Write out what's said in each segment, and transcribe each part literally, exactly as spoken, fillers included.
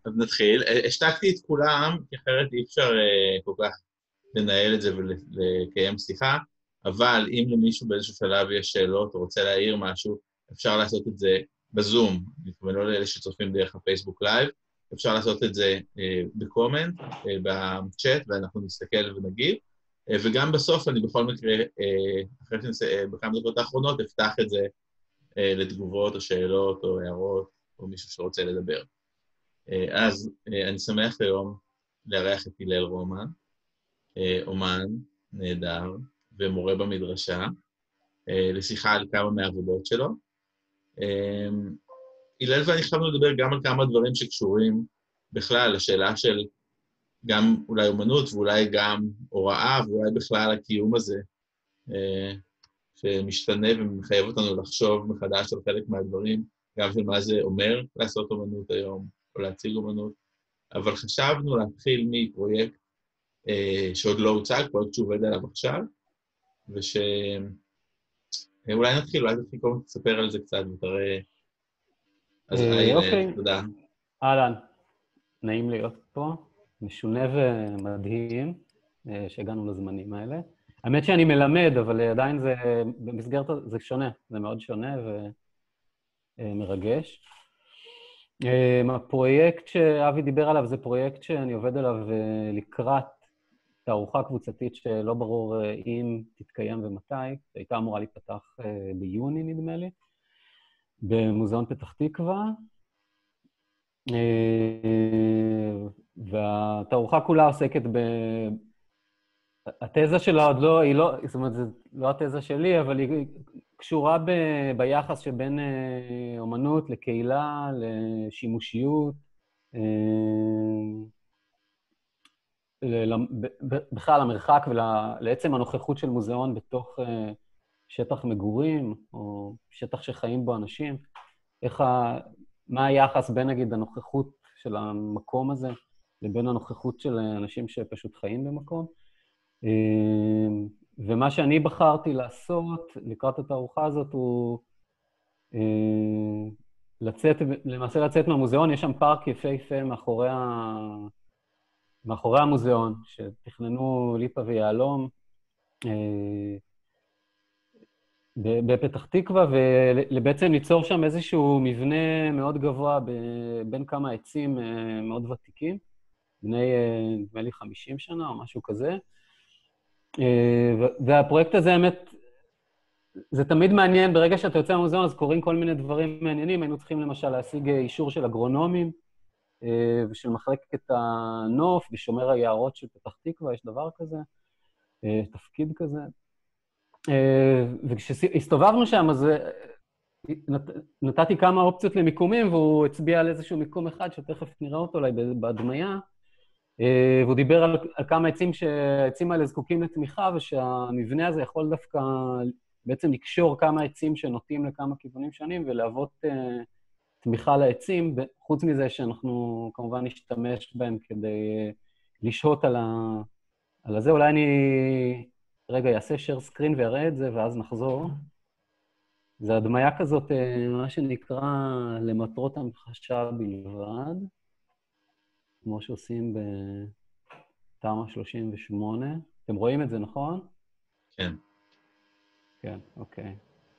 אז נתחיל. השתקתי את כולם, כי אחרת אי אפשר uh, כל כך לנהל את זה ולקיים שיחה, אבל אם למישהו באיזשהו שלב יש שאלות או רוצה להעיר משהו, אפשר לעשות את זה בזום, ולא לאלה שצופים דרך הפייסבוק לייב, אפשר לעשות את זה uh, בקומנט, uh, בצ'אט, ואנחנו נסתכל ונגיב, uh, וגם בסוף אני בכל מקרה, uh, אחרי שנסה, uh, בכמה דקות האחרונות, אפתח את זה uh, לתגובות או שאלות או הערות, או מישהו שרוצה לדבר. אז אני שמח היום לארח את הלל רומן, אומן נהדר ומורה במדרשה, לשיחה על כמה מהעבודות שלו. הלל ואני חייבנו לדבר גם על כמה דברים שקשורים בכלל לשאלה של גם אולי אומנות ואולי גם הוראה ואולי בכלל הקיום הזה, שמשתנה ומחייב אותנו לחשוב מחדש על חלק מהדברים, גם של מה זה אומר לעשות אומנות היום, או להציג אומנות, אבל חשבנו להתחיל מפרויקט אה, שעוד לא הוצג, פרויקט שעובד עליו עכשיו, ושאולי נתחיל, אולי תתחיל קודם תספר על זה קצת ותראה. אז היי, אוקיי. תודה. אהלן, נעים להיות פה, משונה ומדהים שהגענו לזמנים האלה. האמת שאני מלמד, אבל עדיין זה, במסגרת זה שונה, זה מאוד שונה ומרגש. הפרויקט שאבי דיבר עליו זה פרויקט שאני עובד עליו לקראת תערוכה קבוצתית שלא ברור אם תתקיים ומתי. הייתה אמורה להיפתח ביוני, נדמה לי, במוזיאון פתח תקווה. והתערוכה כולה עוסקת ב... התזה שלה עוד לא, היא לא, זאת אומרת, זו לא התזה שלי, אבל היא קשורה ב, ביחס שבין אה, אומנות לקהילה, לשימושיות, אה, ל, ב, ב, בכלל למרחק ולעצם הנוכחות של מוזיאון בתוך אה, שטח מגורים, או שטח שחיים בו אנשים. איך ה, מה היחס בין, נגיד, הנוכחות של המקום הזה, לבין הנוכחות של אנשים שפשוט חיים במקום. ומה שאני בחרתי לעשות לקראת התערוכה הזאת הוא לצאת, למעשה לצאת מהמוזיאון. יש שם פארק יפהפה מאחורי, ה... מאחורי המוזיאון, שתכננו ליפה ויעלום בפתח תקווה, ובעצם ליצור שם איזשהו מבנה מאוד גבוה בין כמה עצים מאוד ותיקים, בני, נדמה לי, חמישים שנה או משהו כזה. והפרויקט הזה, האמת, זה תמיד מעניין, ברגע שאתה יוצא מהמוזיאון, אז קורים כל מיני דברים מעניינים. היינו צריכים למשל להשיג אישור של אגרונומים, ושל מחלקת הנוף, ושומר היערות של פתח תקווה, יש דבר כזה, תפקיד כזה. וכשהסתובבנו שם, אז נתתי כמה אופציות למיקומים, והוא הצביע על איזשהו מיקום אחד, שתכף נראה אותו אולי בהדמיה, והוא דיבר על, על כמה עצים שהעצים האלה זקוקים לתמיכה, ושהמבנה הזה יכול דווקא בעצם לקשור כמה עצים שנוטים לכמה כיוונים שונים, ולהוות uh, תמיכה לעצים, חוץ מזה שאנחנו כמובן נשתמש בהם כדי uh, לשהות על, ה, על הזה. אולי אני רגע אעשה share screen ואראה את זה, ואז נחזור. זה הדמיה כזאת, uh, מה שנקרא למטרות המחשה בלבד, כמו שעושים בתמ"א שלושים ושמונה. אתם רואים את זה, נכון? כן. כן, אוקיי.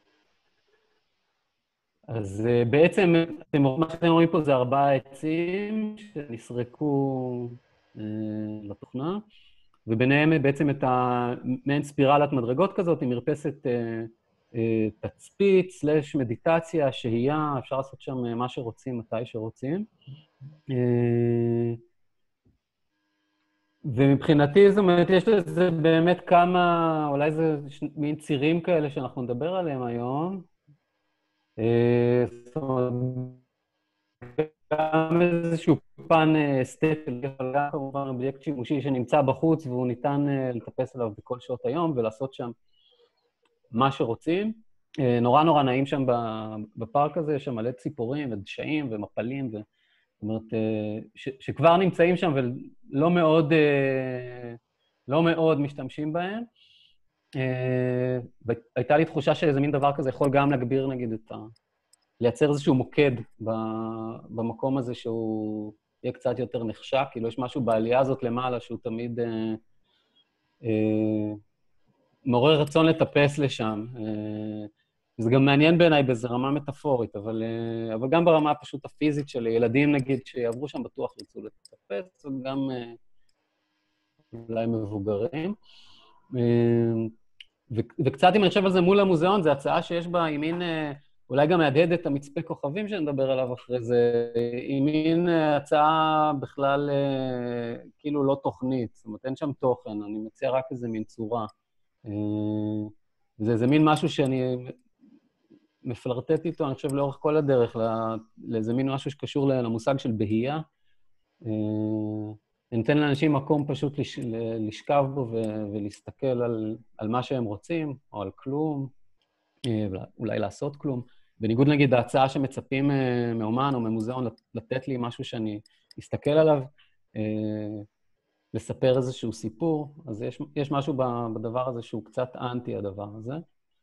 אז בעצם, מה שאתם רואים פה זה ארבעה עצים שנסרקו לתוכנה, וביניהם בעצם את המעין ספירלת מדרגות כזאת, עם מרפסת תצפית, סלש מדיטציה, שהייה, אפשר לעשות שם מה שרוצים, מתי שרוצים. ומבחינתי, זאת אומרת, יש לזה באמת כמה, אולי זה מין צירים כאלה שאנחנו נדבר עליהם היום. זאת אומרת, גם איזשהו פן אסתטי, אבל גם כמובן אובייקט שימושי שנמצא בחוץ, והוא ניתן לטפס עליו בכל שעות היום ולעשות שם מה שרוצים. נורא נורא נעים שם בפארק הזה, יש שם מלא ציפורים ודשאים ומפלים, ו... זאת אומרת, ש, שכבר נמצאים שם ולא מאוד, לא מאוד משתמשים בהם. והייתה לי תחושה שאיזה מין דבר כזה יכול גם להגביר, נגיד, את ה... לייצר איזשהו מוקד במקום הזה שהוא יהיה קצת יותר נחשק, כאילו יש משהו בעלייה הזאת למעלה שהוא תמיד אה, אה, מעורר רצון לטפס לשם. אה, זה גם מעניין בעיניי באיזו רמה מטאפורית, אבל, אה, אבל גם ברמה פשוט הפיזית של ילדים, נגיד, שיעברו שם בטוח ירצו לטפס, וגם אה, אולי מבוגרים. אה, ו- וקצת אם אני חושב על זה מול המוזיאון, זו הצעה שיש בה עם מין, אה, אולי גם מהדהד את המצפה כוכבים שנדבר עליו אחרי זה, עם מין אה, הצעה בכלל אה, כאילו לא תוכנית, זאת אומרת, אין שם תוכן, אני מציע רק איזה מין צורה. אה, זה איזה מין משהו שאני מפלרטט איתו, אני חושב, לאורך כל הדרך, לא, לאיזה מין משהו שקשור למושג של בהייה. אה, ניתן לאנשים מקום פשוט לש, לשכב בו ו, ולהסתכל על, על מה שהם רוצים, או על כלום, אולי לעשות כלום. בניגוד נגיד ההצעה שמצפים מאומן או ממוזיאון לתת לי משהו שאני אסתכל עליו, לספר איזשהו סיפור, אז יש, יש משהו בדבר הזה שהוא קצת אנטי הדבר הזה.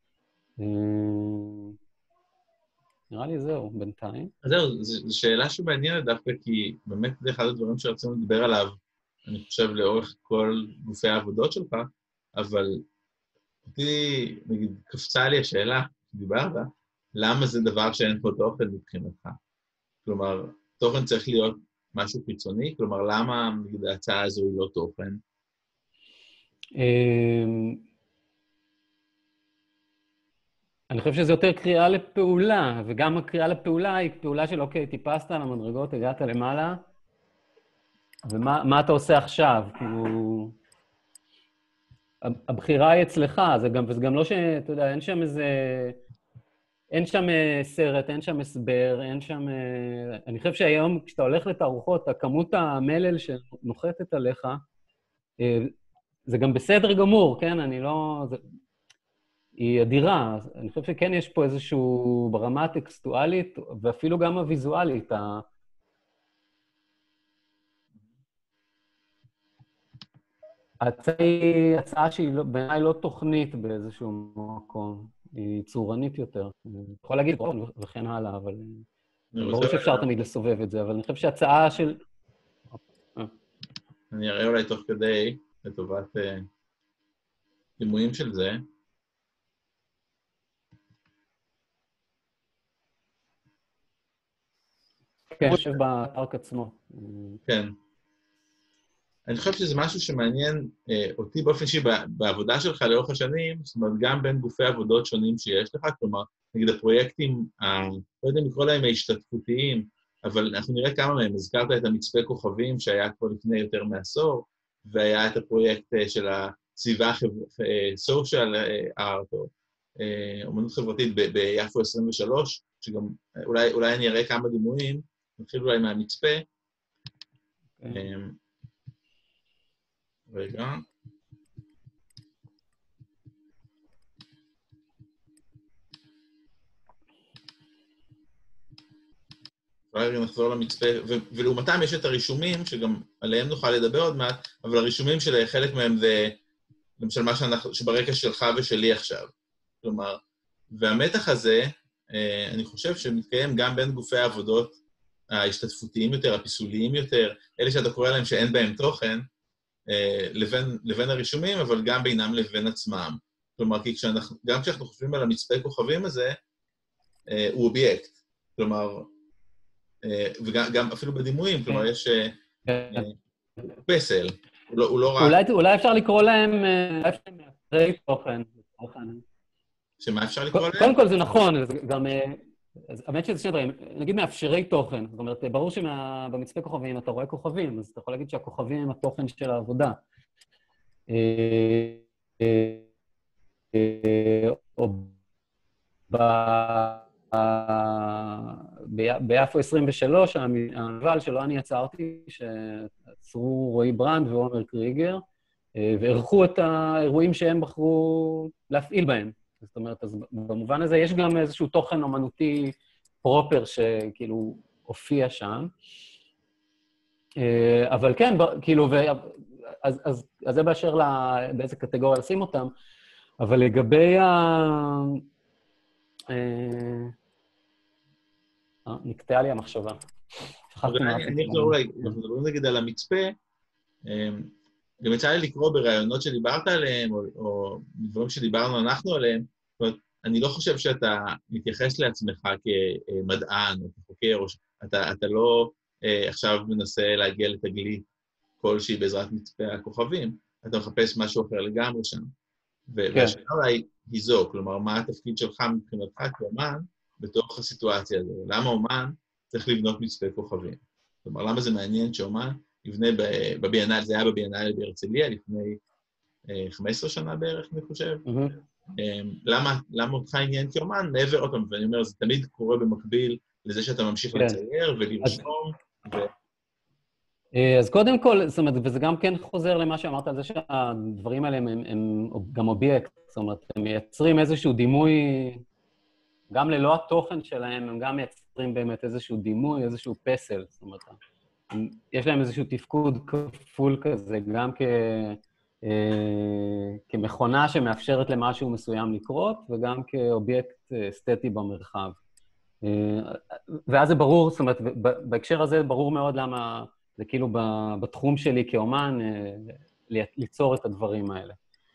נראה לי זהו, בינתיים. אז זהו, זו שאלה שמעניינת דווקא, כי באמת זה אחד הדברים שרצינו לדבר עליו, אני חושב, לאורך כל גופי העבודות שלך, אבל אותי, נגיד, קפצה לי השאלה, דיברת, למה זה דבר שאין פה תוכן מבחינתך? כלומר, תוכן צריך להיות משהו חיצוני? כלומר, למה, נגיד, ההצעה הזו היא לא תוכן? אני חושב שזה יותר קריאה לפעולה, וגם הקריאה לפעולה היא פעולה של, אוקיי, טיפסת על המדרגות, הגעת למעלה, ומה מה אתה עושה עכשיו? כאילו, הבחירה היא אצלך, זה גם, וזה גם לא ש, אתה יודע, אין שם איזה, אין שם סרט, אין שם הסבר, אין שם, אני חושב שהיום כשאתה הולך לתערוכות, הכמות המלל שנוחתת עליך, זה גם בסדר גמור, כן? אני לא, זה, היא אדירה. אני חושב שכן יש פה איזשהו, ברמה הטקסטואלית, ואפילו גם הוויזואלית, ה... ההצעה היא הצעה שהיא לא, בעיניי לא תוכנית באיזשהו מקום, היא צורנית יותר. אני יכול להגיד וכן הלאה, אבל ברור שאפשר תמיד לסובב את זה, אבל אני חושב שהצעה של... אני אראה אולי תוך כדי, לטובת דימויים של זה. כן, יושב בפארק עצמו. כן. אני חושב שזה משהו שמעניין אה, אותי באופן אישי בעבודה שלך לאורך השנים, זאת אומרת, גם בין גופי עבודות שונים שיש לך, כלומר, נגיד הפרויקטים, ה, לא יודע אם לקרוא להם ההשתתפותיים, אבל אנחנו נראה כמה מהם. הזכרת את המצפה כוכבים שהיה כבר לפני יותר מעשור, והיה את הפרויקט אה, של הסביבה סושיאל ארט, או אה, אומנות חברתית ביפו עשרים ושלוש, שגם אולי, אולי אני אראה כמה דימויים, נתחיל אולי מהמצפה. אה, רגע. אולי נחזור למצפה, ולעומתם יש את הרישומים, שגם עליהם נוכל לדבר עוד מעט, אבל הרישומים של חלק מהם זה, למשל מה שאנחנו, שברקע שלך ושלי עכשיו. כלומר, והמתח הזה, אני חושב שמתקיים גם בין גופי העבודות ההשתתפותיים יותר, הפיסוליים יותר, אלה שאתה קורא להם שאין בהם תוכן, לבין, לבין הרישומים, אבל גם בינם לבין עצמם. כלומר, כי כשאנחנו, גם כשאנחנו חושבים על המצפה כוכבים הזה, הוא אובייקט. כלומר, וגם גם אפילו בדימויים, כלומר, יש פסל, הוא לא, הוא לא רק... אולי, אולי אפשר לקרוא להם, מאפשרי תוכן. שמה אפשר לקרוא להם? קודם כל זה נכון, זה גם... אז האמת שזה שני דברים, נגיד מאפשרי תוכן, זאת אומרת, ברור שבמצפה כוכבים אתה רואה כוכבים, אז אתה יכול להגיד שהכוכבים הם התוכן של העבודה. או ביפו עשרים ושלוש, המנבל שלו אני יצרתי, שעצרו רועי ברנד ועומר קריגר, וערכו את האירועים שהם בחרו להפעיל בהם. זאת אומרת, אז במובן הזה יש גם איזשהו תוכן אומנותי פרופר שכאילו הופיע שם. אבל כן, כאילו, אז, אז, אז זה באשר באיזה קטגוריה לשים אותם, אבל לגבי ה... אה, נקטעה לי המחשבה. שכחתי מה אני אחזור אולי, אנחנו מדברים נגיד על המצפה, גם יצא לי לקרוא ברעיונות שדיברת עליהם, או, או דברים שדיברנו אנחנו עליהם, זאת אומרת, אני לא חושב שאתה מתייחס לעצמך כמדען או כחוקר, או שאתה אתה לא אה, עכשיו מנסה להגיע לתגלית כלשהי בעזרת מצפה הכוכבים, אתה מחפש משהו אחר לגמרי שם. ו- כן. והשאלה אולי היא זו, כלומר, מה התפקיד שלך מבחינתך כאומן בתוך הסיטואציה הזו? למה אומן צריך לבנות מצפה כוכבים? כלומר, למה זה מעניין שאומן יבנה בביאנל, זה היה בביאנל בהרצליה לפני חמש עשרה שנה בערך, אני חושב. למה, למה אותך עניין כאומן? מעבר, עוד פעם, ואני אומר, זה תמיד קורה במקביל לזה שאתה ממשיך לצייר ולרשום. אז קודם כל, זאת אומרת, וזה גם כן חוזר למה שאמרת על זה שהדברים האלה הם גם אובייקט, זאת אומרת, הם מייצרים איזשהו דימוי, גם ללא התוכן שלהם, הם גם מייצרים באמת איזשהו דימוי, איזשהו פסל, זאת אומרת, יש להם איזשהו תפקוד כפול כזה, גם כ... כמכונה שמאפשרת למשהו מסוים לקרות, וגם כאובייקט אסתטי במרחב. ואז זה ברור, זאת אומרת, בהקשר הזה ברור מאוד למה זה כאילו בתחום שלי כאומן ליצור את הדברים האלה.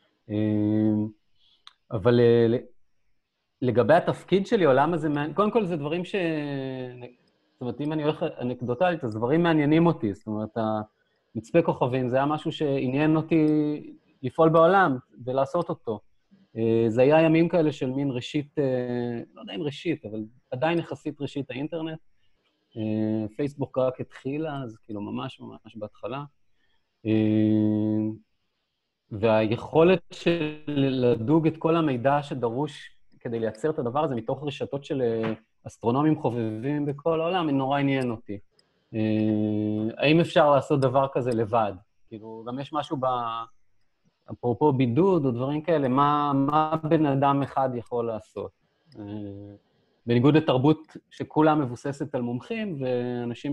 אבל לגבי התפקיד שלי, או למה זה מעניין, קודם כל זה דברים ש... זאת אומרת, אם אני הולך אנקדוטלית, אז דברים מעניינים אותי, זאת אומרת, מצפה כוכבים, זה היה משהו שעניין אותי לפעול בעולם ולעשות אותו. זה היה ימים כאלה של מין ראשית, לא יודע אם ראשית, אבל עדיין יחסית ראשית האינטרנט. פייסבוק רק התחילה, אז כאילו ממש ממש בהתחלה. והיכולת של לדוג את כל המידע שדרוש כדי לייצר את הדבר הזה מתוך רשתות של אסטרונומים חובבים בכל העולם, נורא עניין אותי. האם אפשר לעשות דבר כזה לבד? כאילו, גם יש משהו ב... אפרופו בידוד או דברים כאלה, מה, מה בן אדם אחד יכול לעשות? בניגוד לתרבות שכולה מבוססת על מומחים, ואנשים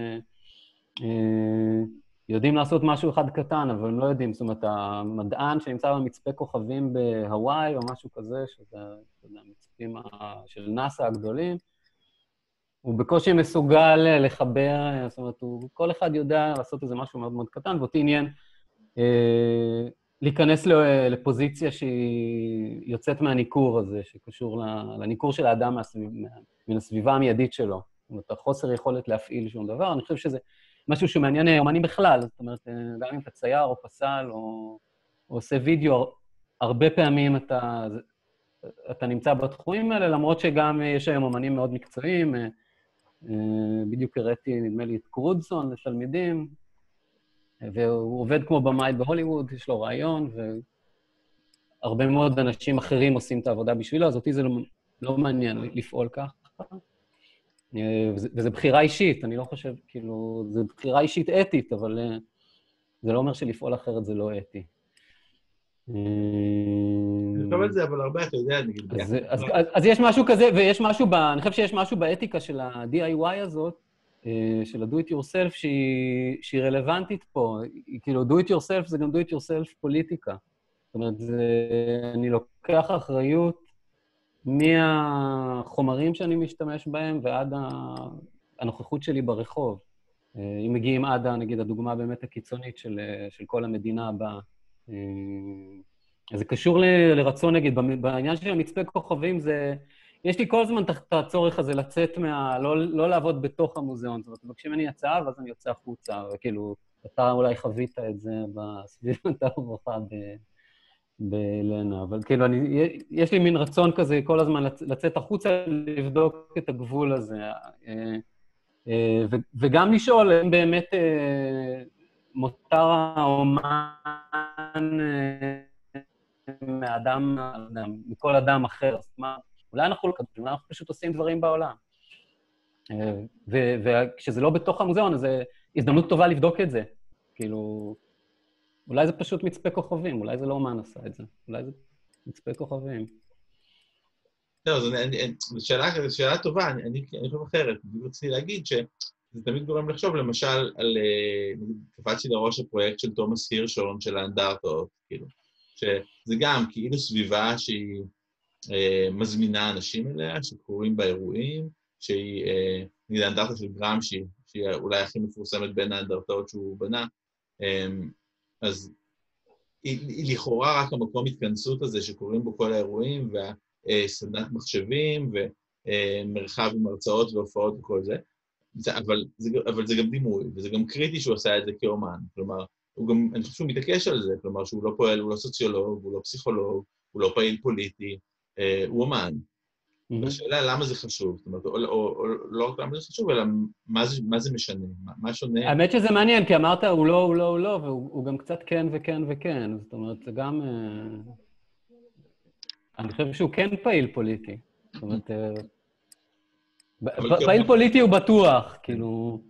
שיודעים לעשות משהו אחד קטן, אבל הם לא יודעים. זאת אומרת, המדען שנמצא במצפה כוכבים בהוואי או משהו כזה, שזה המצפים של נאסא הגדולים, הוא בקושי מסוגל לחבר, זאת אומרת, הוא, כל אחד יודע לעשות איזה משהו מאוד מאוד קטן, ואותי עניין אה, להיכנס לפוזיציה שהיא יוצאת מהניקור הזה, שקשור לניקור של האדם מהסביב, מן הסביבה המיידית שלו. זאת אומרת, החוסר יכולת להפעיל שום דבר. אני חושב שזה משהו שמעניין אומנים בכלל, זאת אומרת, גם אם אתה צייר או פסל או, או עושה וידאו, הרבה פעמים אתה, אתה נמצא בתחומים האלה, למרות שגם יש היום אומנים מאוד מקצועיים, בדיוק הראיתי, נדמה לי, את קרודסון לתלמידים, והוא עובד כמו במאי בהוליווד, יש לו רעיון, והרבה מאוד אנשים אחרים עושים את העבודה בשבילו, אז אותי זה לא, לא מעניין לפעול ככה. וזה, וזה בחירה אישית, אני לא חושב, כאילו, זה בחירה אישית אתית, אבל זה לא אומר שלפעול אחרת זה לא אתי. אני חושב על זה, אבל הרבה, אתה יודע, נגיד... אז, אז, אז, אז יש משהו כזה, ויש משהו, ב, אני חושב שיש משהו באתיקה של ה-די איי וואי הזאת, של ה-do it yourself, שהיא, שהיא רלוונטית פה. כאילו, do it yourself זה גם do it yourself פוליטיקה. זאת אומרת, זה, אני לוקח אחריות מהחומרים שאני משתמש בהם ועד הנוכחות שלי ברחוב. אם מגיעים עד, נגיד, הדוגמה באמת הקיצונית של, של כל המדינה הבאה. אז זה קשור ל, לרצון, נגיד, בעניין של המצפה כוכבים זה... יש לי כל הזמן את הצורך הזה לצאת מה... לא, לא לעבוד בתוך המוזיאון. זאת אומרת, מבקשים ממני הצעה, ואז אני יוצא החוצה, וכאילו, אתה אולי חווית את זה בסביבת הרווחה בלנה, אבל כאילו, אני, יש לי מין רצון כזה כל הזמן לצאת החוצה, לבדוק את הגבול הזה, ו, וגם לשאול אם באמת מותר האומן מאדם, מכל אדם אחר, זאת אומרת, אולי אנחנו לא כתבים, אנחנו פשוט עושים דברים בעולם. וכשזה לא בתוך המוזיאון, אז זו הזדמנות טובה לבדוק את זה. כאילו, אולי זה פשוט מצפה כוכבים, אולי זה לא אומן עשה את זה, אולי זה מצפה כוכבים. לא, זו שאלה טובה, אני חושב אחרת. אני רציתי להגיד שזה תמיד גורם לחשוב, למשל, על, קפצתי לראש הפרויקט של תומאס הירשורן, של האנדרטות, כאילו, שזה גם כאילו סביבה שהיא מזמינה אנשים אליה, שקוראים בה אירועים, שהיא, נגיד, האנדרטה של גרמשי, שהיא אולי הכי מפורסמת בין האנדרטאות שהוא בנה, אז היא, היא לכאורה רק המקום התכנסות הזה שקוראים בו כל האירועים, והסדנת מחשבים, ומרחב עם הרצאות והופעות וכל זה, אבל זה, אבל זה גם דימוי, וזה גם קריטי שהוא עשה את זה כאומן, כלומר, הוא גם, אני חושב שהוא מתעקש על זה, כלומר שהוא לא פועל, הוא לא סוציולוג, הוא לא פסיכולוג, הוא לא פעיל פוליטי, הוא אומן. השאלה למה זה חשוב, זאת אומרת, או, או, או לא רק למה זה חשוב, אלא מה זה, מה זה משנה, מה, מה שונה. האמת שזה מעניין, כי אמרת, הוא לא, הוא לא, הוא לא, והוא גם קצת כן וכן וכן, זאת אומרת, זה גם... אני חושב שהוא כן פעיל פוליטי. זאת אומרת, פעיל פוליטי הוא בטוח, כאילו...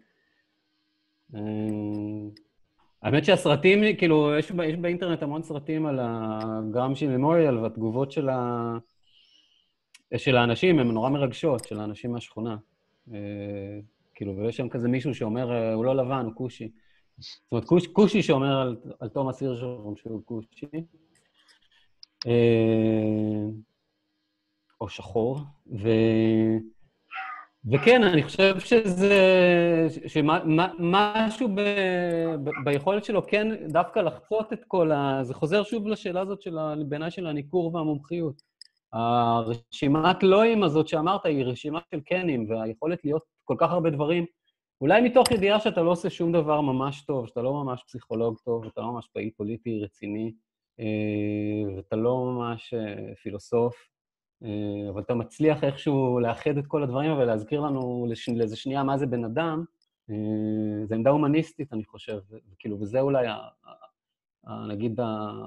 האמת שהסרטים, כאילו, יש באינטרנט המון סרטים על הגרמשי ממוריאל, והתגובות של ה... של האנשים, הן נורא מרגשות, של האנשים מהשכונה. כאילו, ויש שם כזה מישהו שאומר, הוא לא לבן, הוא קושי. זאת אומרת, קוש, קושי שאומר על, על תומאס הירשהורן שהוא קושי. או שחור. ו... וכן, אני חושב שזה... שמשהו ב... ב... ביכולת שלו כן דווקא לחצות את כל ה... זה חוזר שוב לשאלה הזאת של ה... בעיניי של הניכור והמומחיות. הרשימת לואים הזאת שאמרת היא רשימה של קנים, והיכולת להיות כל כך הרבה דברים, אולי מתוך ידיעה שאתה לא עושה שום דבר ממש טוב, שאתה לא ממש פסיכולוג טוב, ואתה לא ממש פעיל פוליטי רציני, ואתה לא ממש פילוסוף, אבל אתה מצליח איכשהו לאחד את כל הדברים ולהזכיר לנו לאיזה שנייה מה זה בן אדם, זה עמדה הומניסטית, אני חושב, וכאילו, וזה אולי, נגיד,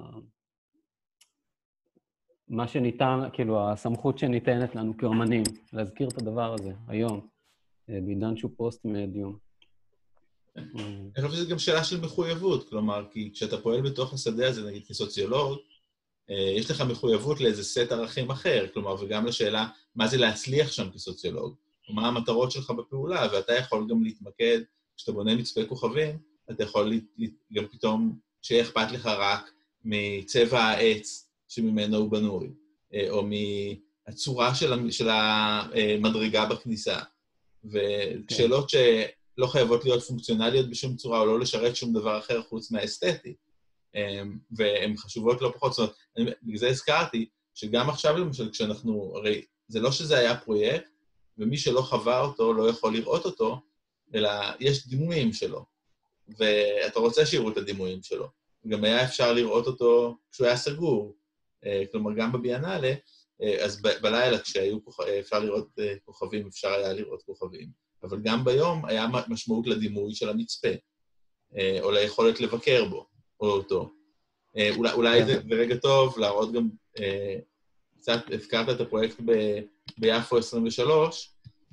מה שניתן, כאילו, הסמכות שניתנת לנו כאומנים, להזכיר את הדבר הזה היום, בעידן שהוא פוסט-מדיום. אני חושב שזו גם שאלה של מחויבות, כלומר, כי כשאתה פועל בתוך השדה הזה, נגיד כסוציולוג, יש לך מחויבות לאיזה סט ערכים אחר, כלומר, וגם לשאלה מה זה להצליח שם כסוציולוג, ומה המטרות שלך בפעולה, ואתה יכול גם להתמקד, כשאתה בונה מצפה כוכבים, אתה יכול גם פתאום שיהיה אכפת לך רק מצבע העץ שממנו הוא בנוי, או מהצורה של המדרגה בכניסה, ושאלות שלא חייבות להיות פונקציונליות בשום צורה, או לא לשרת שום דבר אחר חוץ מהאסתטי. והן חשובות לא פחות, זאת אומרת, בגלל זה הזכרתי, שגם עכשיו למשל, כשאנחנו, הרי זה לא שזה היה פרויקט, ומי שלא חווה אותו לא יכול לראות אותו, אלא יש דימויים שלו, ואתה רוצה שיראו את הדימויים שלו. גם היה אפשר לראות אותו כשהוא היה סגור, כלומר, גם בביאנלה, אז ב- בלילה כשהיו כוכ... אפשר לראות כוכבים, אפשר היה לראות כוכבים, אבל גם ביום היה משמעות לדימוי של המצפה, או ליכולת לבקר בו. או אותו. אולי, אולי זה ברגע טוב להראות גם, קצת הזכרת את הפרויקט ב, ביפו עשרים ושלוש,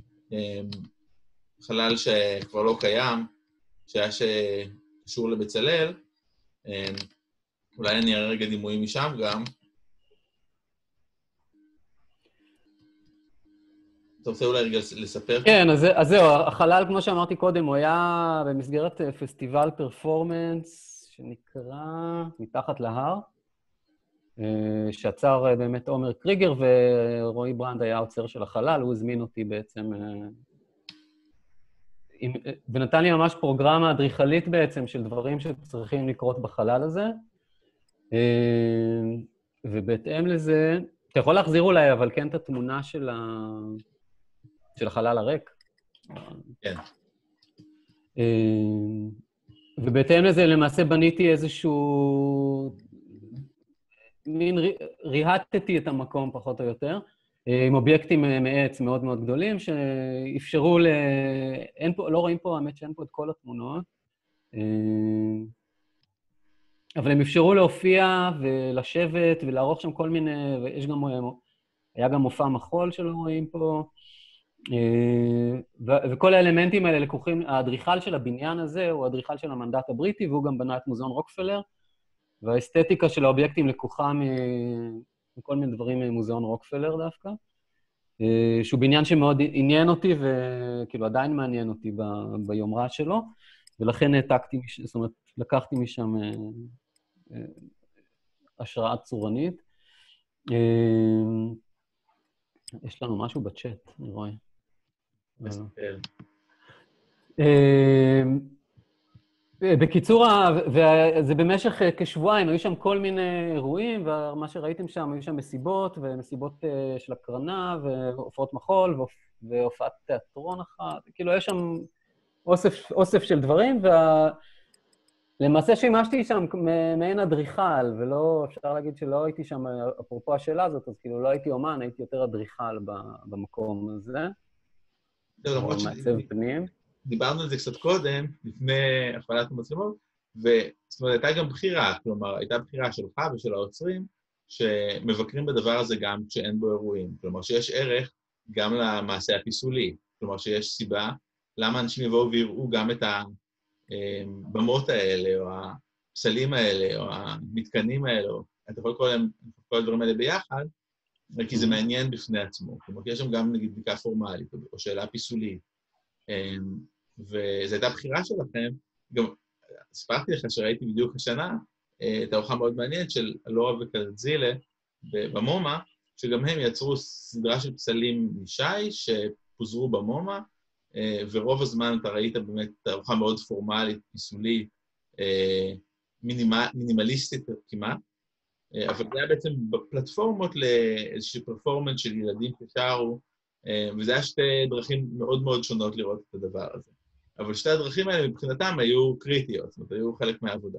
חלל שכבר לא קיים, שהיה שקשור לבצלאל, אולי אני אראה רגע דימויים משם גם. אתה רוצה אולי רגע לספר? כן, אז, אז זהו, החלל, כמו שאמרתי קודם, הוא היה במסגרת פסטיבל פרפורמנס, שנקרא מתחת להר, שעצר באמת עומר קריגר, ורועי ברנד היה העוצר של החלל, הוא הזמין אותי בעצם, ונתן לי ממש פרוגרמה אדריכלית בעצם, של דברים שצריכים לקרות בחלל הזה, ובהתאם לזה, אתה יכול להחזיר אולי, אבל כן את התמונה של, ה... של החלל הריק. כן. ובהתאם לזה, למעשה בניתי איזשהו... מין ריהטתי את המקום, פחות או יותר, עם אובייקטים מעץ מאוד מאוד גדולים, שאפשרו ל... אין פה, לא רואים פה, האמת שאין פה את כל התמונות, אבל הם אפשרו להופיע ולשבת ולערוך שם כל מיני... ויש גם... היה גם מופע מחול שלא רואים פה, וכל האלמנטים האלה לקוחים, האדריכל של הבניין הזה הוא האדריכל של המנדט הבריטי, והוא גם בנה את מוזיאון רוקפלר, והאסתטיקה של האובייקטים לקוחה מכל מיני דברים ממוזיאון רוקפלר דווקא, שהוא בניין שמאוד עניין אותי, וכאילו עדיין מעניין אותי ב- ביומרה שלו, ולכן העתקתי, זאת אומרת, לקחתי משם השראה צורנית. יש לנו משהו בצ'אט, אני רואה. בקיצור, זה במשך כשבועיים, היו שם כל מיני אירועים, ומה שראיתם שם, היו שם מסיבות, ומסיבות של הקרנה, והופעות מחול, והופעת תיאטרון אחת, כאילו, יש שם אוסף, אוסף של דברים, ולמעשה שימשתי שם מעין אדריכל, ולא, אפשר להגיד שלא הייתי שם, אפרופו השאלה הזאת, אז כאילו, לא הייתי אומן, הייתי יותר אדריכל במקום הזה. למרות מעצב פנים. דיברנו על זה קצת קודם, לפני הפעלת המצלמות, וזאת אומרת, הייתה גם בחירה, כלומר, הייתה בחירה שלך ושל האוצרים, שמבקרים בדבר הזה גם כשאין בו אירועים. כלומר, שיש ערך גם למעשה הפיסולי. כלומר, שיש סיבה למה אנשים יבואו ויראו גם את הבמות האלה, או הפסלים האלה, או המתקנים האלה, או אתה יכול לקרוא להם, כל הדברים האלה ביחד, כי זה מעניין בפני עצמו. כלומר, יש שם גם, נגיד, בדיקה פורמלית, או שאלה פיסולית. וזו הייתה בחירה שלכם. גם הספרתי לך שראיתי בדיוק השנה, את הארוחה מאוד מעניינת של אלורה וקלזילה במומה, שגם הם יצרו סדרה של פסלים משי שפוזרו במומה, ורוב הזמן אתה ראית באמת ארוחה מאוד פורמלית, פיסולית, מינימליסטית כמעט, אבל זה היה בעצם בפלטפורמות לאיזושהי פרפורמנס של ילדים ששרו, וזה היה שתי דרכים מאוד מאוד שונות לראות את הדבר הזה. אבל שתי הדרכים האלה מבחינתם היו קריטיות, זאת אומרת, היו חלק מהעבודה.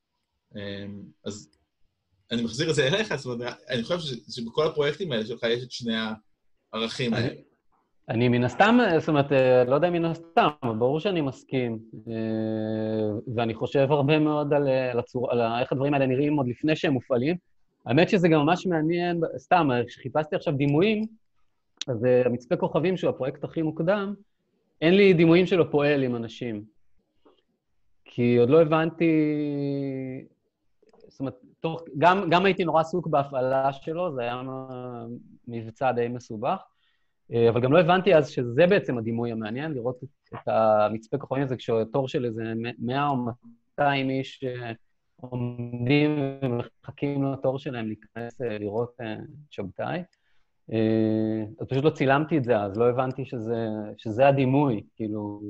אז אני מחזיר את זה אליך, זאת אומרת, אני חושב שבכל הפרויקטים האלה שלך יש את שני הערכים האלה. אני מן הסתם, זאת אומרת, לא יודע מן הסתם, אבל ברור שאני מסכים, ואני חושב הרבה מאוד על, הצור, על איך הדברים האלה נראים עוד לפני שהם מופעלים. האמת שזה גם ממש מעניין, סתם, כשחיפשתי עכשיו דימויים, אז המצפה כוכבים שהוא הפרויקט הכי מוקדם, אין לי דימויים שלו פועל עם אנשים. כי עוד לא הבנתי, זאת אומרת, תוך, גם, גם הייתי נורא עסוק בהפעלה שלו, זה היה מבצע די מסובך, אבל גם לא הבנתי אז שזה בעצם הדימוי המעניין, לראות את המצפה כוכבים הזה כשתור של איזה מאה או מאתיים איש עומדים ומחכים לתור שלהם להיכנס לראות שבתאי. אז פשוט לא צילמתי את זה, אז לא הבנתי שזה, שזה הדימוי, כאילו,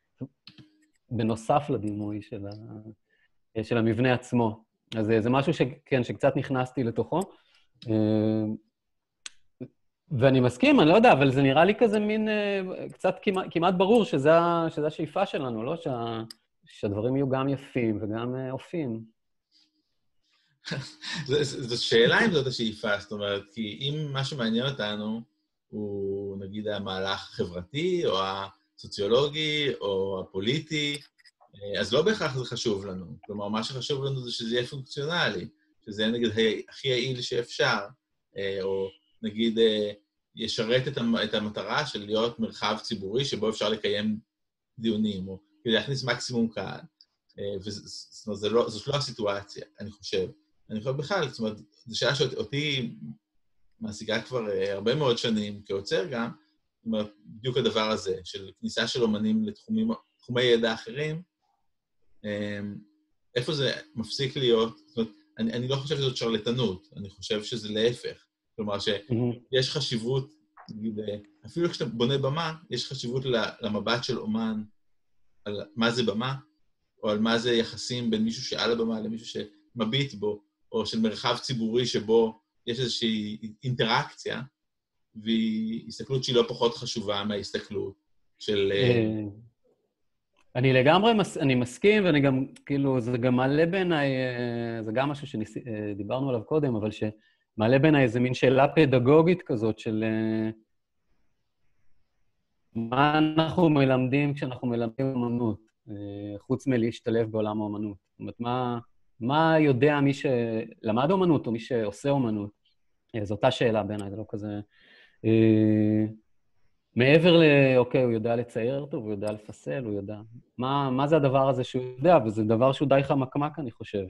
בנוסף לדימוי של, ה, של המבנה עצמו. אז זה משהו שכן, שקצת נכנסתי לתוכו. ואני מסכים, אני לא יודע, אבל זה נראה לי כזה מין, קצת כמעט, כמעט ברור שזה, שזה השאיפה שלנו, לא? שה, שהדברים יהיו גם יפים וגם אופים. זו שאלה אם זאת השאיפה, זאת אומרת, כי אם מה שמעניין אותנו הוא נגיד המהלך החברתי, או הסוציולוגי, או הפוליטי, אז לא בהכרח זה חשוב לנו. כלומר, מה שחשוב לנו זה שזה יהיה פונקציונלי, שזה יהיה נגיד הכי יעיל שאפשר, או נגיד ישרת את המטרה של להיות מרחב ציבורי שבו אפשר לקיים דיונים, או כדי להכניס מקסימום קהל. וזאת לא הסיטואציה, אני חושב. אני חושב בכלל, זאת אומרת, זו שאלה שאותי מעסיקה כבר הרבה מאוד שנים, כעוצר גם, זאת אומרת, בדיוק הדבר הזה, של כניסה של אומנים לתחומי ידע אחרים, איפה זה מפסיק להיות, זאת אומרת, אני, אני לא חושב שזאת שרלטנות, אני חושב שזה להפך. כלומר, שיש חשיבות, נגיד, אפילו כשאתה בונה במה, יש חשיבות למבט של אומן, על מה זה במה, או על מה זה יחסים בין מישהו שעל הבמה למישהו שמביט בו, או של מרחב ציבורי שבו יש איזושהי אינטראקציה, והיא הסתכלות שהיא לא פחות חשובה מההסתכלות של... אני לגמרי, אני מסכים, ואני גם, כאילו, זה גם מעלה בעיניי, זה גם משהו שדיברנו עליו קודם, אבל שמעלה בעיניי איזה מין שאלה פדגוגית כזאת של מה אנחנו מלמדים כשאנחנו מלמדים אמנות, חוץ מלהשתלב בעולם האמנות. זאת אומרת, מה... מה יודע מי שלמד אומנות או מי שעושה אומנות? זו אותה שאלה בעיניי, זה לא כזה... מעבר ל... אוקיי, הוא יודע לצייר טוב, הוא יודע לפסל, הוא יודע... מה, מה זה הדבר הזה שהוא יודע? וזה דבר שהוא די חמקמק, אני חושב.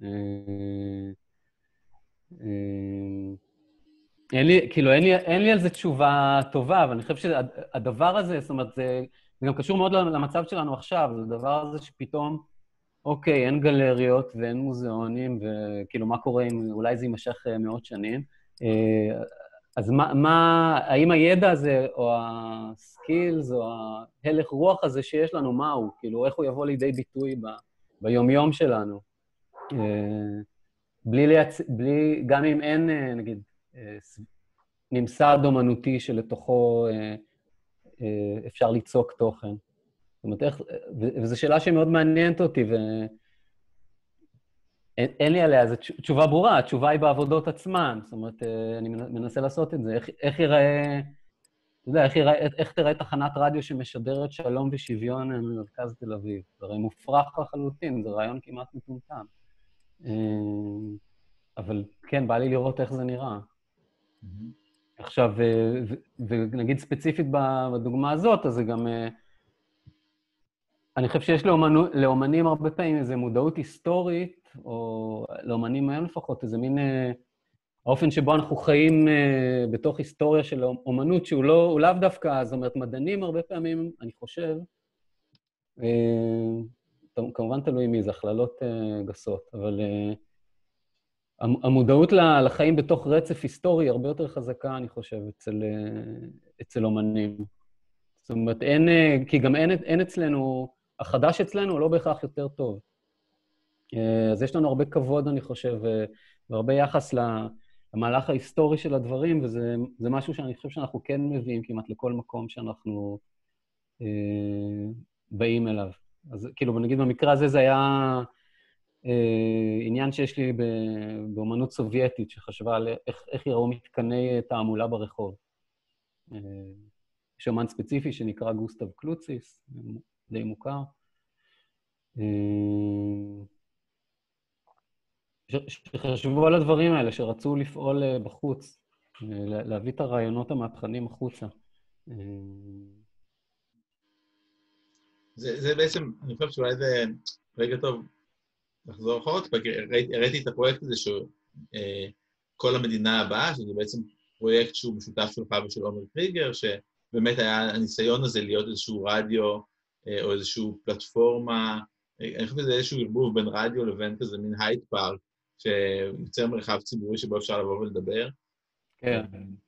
אין לי, כאילו, אין לי, אין לי על זה תשובה טובה, אבל אני חושב שהדבר הזה, זאת אומרת, זה, זה גם קשור מאוד למצב שלנו עכשיו, זה הדבר הזה שפתאום, אוקיי, אין גלריות ואין מוזיאונים, וכאילו, מה קורה אם אולי זה יימשך מאות שנים. אז מה, מה, האם הידע הזה, או הסקילס, או ההלך רוח הזה שיש לנו, מה הוא? כאילו, איך הוא יבוא לידי ביטוי ב, ביומיום שלנו? בלי לייצ... בלי, גם אם אין, נגיד, ממסד אומנותי שלתוכו אפשר ליצוק תוכן. זאת אומרת, איך, וזו שאלה שמאוד מעניינת אותי, ואין לי עליה, זו תשובה ברורה, התשובה היא בעבודות עצמן. זאת אומרת, אני מנסה לעשות את זה. איך, איך ייראה, אתה יודע, איך, ייראה, איך תראה תחנת רדיו שמשדרת שלום ושוויון ממרכז תל אביב? זה הרי מופרך לחלוטין, זה רעיון כמעט מטומטם. אבל כן, בא לי לראות איך זה נראה. עכשיו, ונגיד ספציפית בדוגמה הזאת, אז זה גם... אני חושב שיש לאומנים הרבה פעמים איזו מודעות היסטורית, או לאומנים היום לפחות, איזה מין... האופן שבו אנחנו חיים בתוך היסטוריה של אומנות, שהוא לא, לאו דווקא, זאת אומרת, מדענים הרבה פעמים, אני חושב, כמובן תלוי מי, זה הכללות גסות, אבל המודעות לחיים בתוך רצף היסטורי הרבה יותר חזקה, אני חושב, אצל, אצל אומנים. זאת אומרת, אין, כי גם אין, אין אצלנו, החדש אצלנו לא בהכרח יותר טוב. אז יש לנו הרבה כבוד, אני חושב, והרבה יחס למהלך ההיסטורי של הדברים, וזה זה משהו שאני חושב שאנחנו כן מביאים כמעט לכל מקום שאנחנו אה, באים אליו. אז כאילו, נגיד במקרה הזה זה היה אה, עניין שיש לי באמנות סובייטית, שחשבה על איך, איך יראו מתקני תעמולה ברחוב. אה, יש אומן ספציפי שנקרא גוסטב קלוציס, די מוכר. שחשבו על הדברים האלה, שרצו לפעול בחוץ, להביא את הרעיונות המהפכניים החוצה. זה, זה בעצם, אני חושב שאולי זה רגע טוב לחזור אחרות, הראיתי את הפרויקט הזה שהוא כל המדינה הבאה, שזה בעצם פרויקט שהוא משותף שלך ושל עומר קריגר, שבאמת היה הניסיון הזה להיות איזשהו רדיו או איזשהו פלטפורמה, אני חושב שזה איזשהו ערבוב בין רדיו לבין כזה מין הייד פארק, שיוצר מרחב ציבורי שבו אפשר לבוא ולדבר. כן.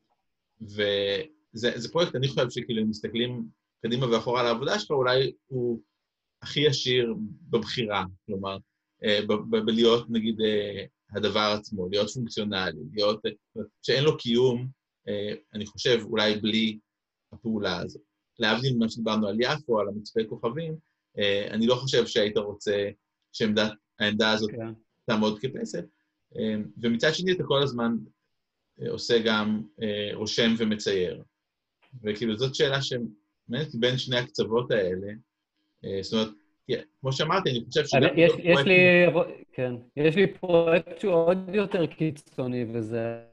וזה פרויקט, אני חושב שכאילו, אם מסתכלים קדימה ואחורה על העבודה שלך, אולי הוא הכי ישיר בבחירה, כלומר, בלהיות, נגיד, הדבר עצמו, להיות פונקציונלי, להיות, שאין לו קיום, אני חושב, אולי בלי הפעולה הזאת. להבדיל ממה שדיברנו על יפו, על המצפה כוכבים, אני לא חושב שהיית רוצה שהעמדה הזאת תעמוד כפסל, ומצד שני אתה כל הזמן עושה גם רושם ומצייר. וכאילו זאת שאלה שמעניינת בין שני הקצוות האלה, זאת אומרת, כמו שאמרתי, אני חושב ש... יש לי, כן, יש לי פרויקט שהוא עוד יותר קיצוני, וזה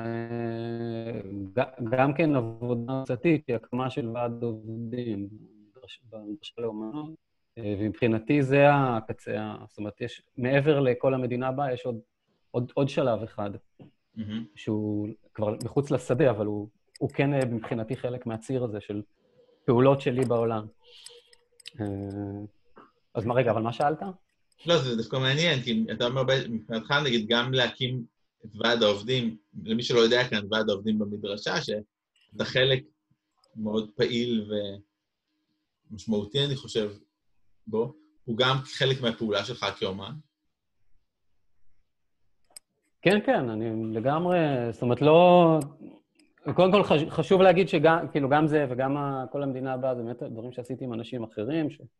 גם כן עבודה קצתית, היא הקמה של ועד עובדים במדרשה לאומנות, ומבחינתי זה הקצה, זאת אומרת, יש, מעבר לכל המדינה הבאה, יש עוד, עוד, עוד שלב אחד, mm-hmm. שהוא כבר מחוץ לשדה, אבל הוא, הוא כן מבחינתי חלק מהציר הזה של פעולות שלי בעולם. אז מה רגע, אבל מה שאלת? לא, זה דווקא מעניין, כי אתה אומר, מבחינתך נגיד גם להקים את ועד העובדים, למי שלא יודע כאן, ועד העובדים במדרשה, שאתה חלק מאוד פעיל ומשמעותי, אני חושב, בו, הוא גם חלק מהפעולה שלך כאומן? כן, כן, אני לגמרי, זאת אומרת, לא... קודם כל חשוב להגיד שגם, כאילו, גם זה וגם כל המדינה הבאה, זה באמת דברים שעשיתי עם אנשים אחרים, ש...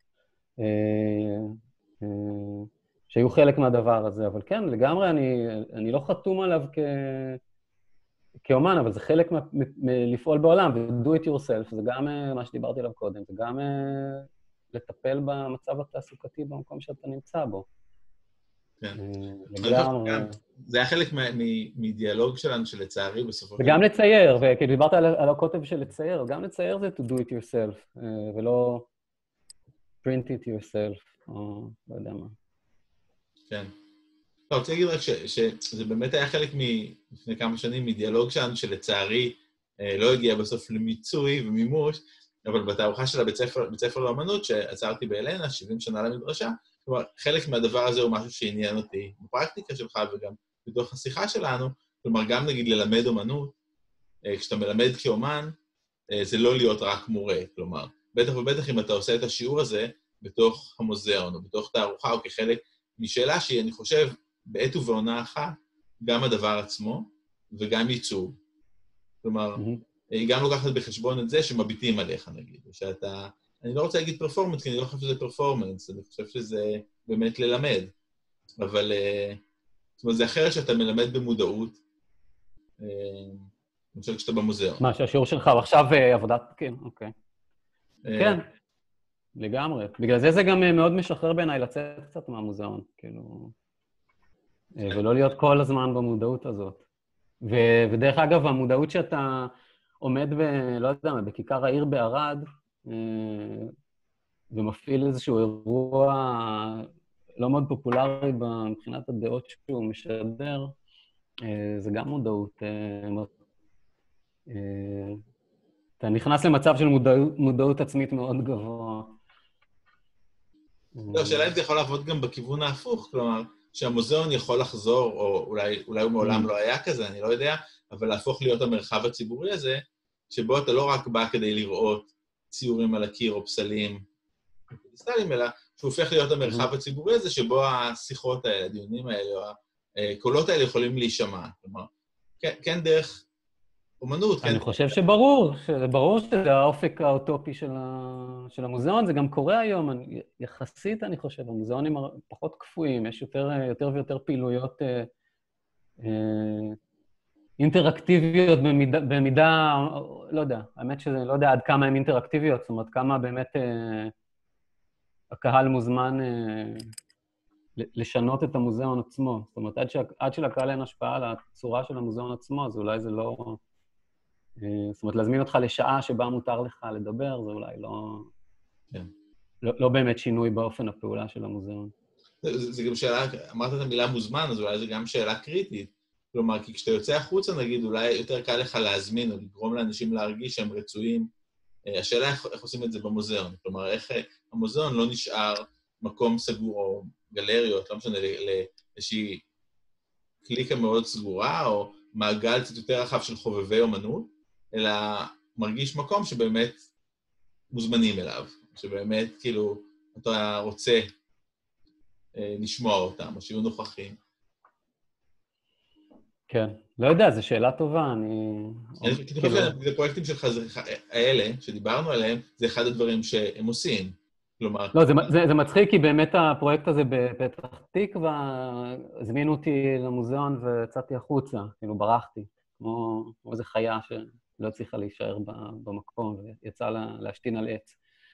שהיו חלק מהדבר הזה, אבל כן, לגמרי אני, אני לא חתום עליו כ... כאומן, אבל זה חלק מ... מלפעול בעולם, ו-do it yourself, זה גם מה שדיברתי עליו קודם, זה גם לטפל במצב התעסוקתי במקום שאתה נמצא בו. כן. לגמרי. זה היה חלק מדיאלוג שלנו, שלצערי בסופו של... וגם לצייר, וכאילו דיברת על הקוטב של לצייר, גם לצייר זה to do it yourself, ולא print it yourself, או לא יודע מה. כן. לא, רוצה להגיד רק שזה באמת היה חלק לפני כמה שנים מדיאלוג שלנו, שלצערי לא הגיע בסוף למיצוי ומימוש, אבל בתערוכה של הבית ספר לאמנות, שעצרתי באלנה, שבעים שנה למדרשה, כלומר, חלק מהדבר הזה הוא משהו שעניין אותי בפרקטיקה שלך, וגם בתוך השיחה שלנו, כלומר, גם נגיד ללמד אומנות, כשאתה מלמד כאומן, זה לא להיות רק מורה, כלומר, בטח ובטח אם אתה עושה את השיעור הזה בתוך המוזיאון, או בתוך תערוכה, או כחלק משאלה שהיא, אני חושב, בעת ובעונה אחת, גם הדבר עצמו, וגם ייצור. כלומר, היא גם לוקחת בחשבון את זה שמביטים עליך, נגיד, ושאתה, אני לא רוצה להגיד פרפורמנס, כי אני לא חושב שזה פרפורמנס, אני חושב שזה באמת ללמד, אבל, זאת אומרת, זה אחרת שאתה מלמד במודעות, אני חושב שאתה במוזיאון. מה, שהשיעור שלך הוא עכשיו עבודת, כן, אוקיי. כן, לגמרי. בגלל זה זה גם מאוד משחרר בעיניי לצאת קצת מהמוזיאון, כאילו, ולא להיות כל הזמן במודעות הזאת. ודרך אגב, המודעות שאתה עומד ב, לא יודע, בכיכר העיר בערד, ומפעיל איזשהו אירוע לא מאוד פופולרי מבחינת הדעות שהוא משדר, זה גם מודעות. אתה נכנס למצב של מודעות, מודעות עצמית מאוד גבוה. לא, השאלה אם זה יכול לעבוד גם בכיוון ההפוך, כלומר, שהמוזיאון יכול לחזור, או אולי, אולי הוא מעולם לא היה כזה, אני לא יודע, אבל להפוך להיות המרחב הציבורי הזה, שבו אתה לא רק בא כדי לראות ציורים על הקיר או פסלים, אלא שהוא הופך להיות המרחב הציבורי הזה, שבו השיחות האלה, הדיונים האלה, או הקולות האלה יכולים להישמע. כלומר, כן, כן דרך אומנות. אני חושב שברור, ברור שזה האופק האוטופי של, ה... של המוזיאון, זה גם קורה היום, אני... יחסית אני חושב, המוזיאונים פחות קפואים, יש יותר, יותר ויותר פעילויות אה, אה, אינטראקטיביות במידה, במידה, לא יודע, האמת שזה לא יודע עד כמה הן אינטראקטיביות, זאת אומרת, כמה באמת אה, הקהל מוזמן אה, לשנות את המוזיאון עצמו, זאת אומרת, עד, ש... עד שלקהל אין השפעה על הצורה של המוזיאון עצמו, אז אולי זה לא... זאת אומרת, להזמין אותך לשעה שבה מותר לך לדבר, זה אולי לא, כן. לא, לא באמת שינוי באופן הפעולה של המוזיאון. זה, זה גם שאלה, אמרת את המילה מוזמן, אז אולי זה גם שאלה קריטית. כלומר, כי כשאתה יוצא החוצה, נגיד, אולי יותר קל לך להזמין או לגרום לאנשים להרגיש שהם רצויים. השאלה איך, איך עושים את זה במוזיאון. כלומר, איך המוזיאון לא נשאר מקום סגור או גלריות, לא משנה, לאיזושהי קליקה מאוד סגורה, או מעגל קצת יותר רחב של חובבי אומנות, אלא מרגיש מקום שבאמת מוזמנים אליו, שבאמת, כאילו, אתה רוצה אה, לשמוע אותם, או שיהיו נוכחים. כן, לא יודע, זו שאלה טובה, אני... כי כאילו... זה פרויקטים שלך, האלה, שדיברנו עליהם, זה אחד הדברים שהם עושים. כלומר... לא, זה, זה, זה מצחיק, כי באמת הפרויקט הזה בפתח תקווה, הזמינו אותי למוזיאון ויצאתי החוצה, כאילו ברחתי, כמו, כמו איזו חיה ש... לא צריכה להישאר במקום, ויצא לה, להשתין על עץ.